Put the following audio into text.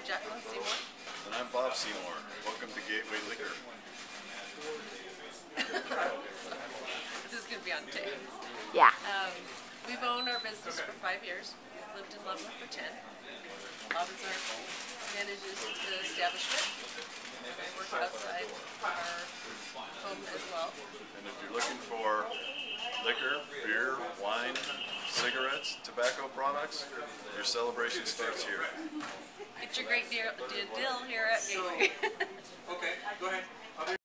Jacqueline Seymour. And I'm Bob Seymour. Welcome to Gateway Liquor. This is going to be on tape. Yeah. We've owned our business for 5 years. We've lived in Leavenworth for 10. Bob manages the establishment. We work outside our home as well. And if you're looking for liquor, beer, wine, cigarettes, tobacco products, your celebration starts here. Get your great deal here at Gateway. Okay, go ahead.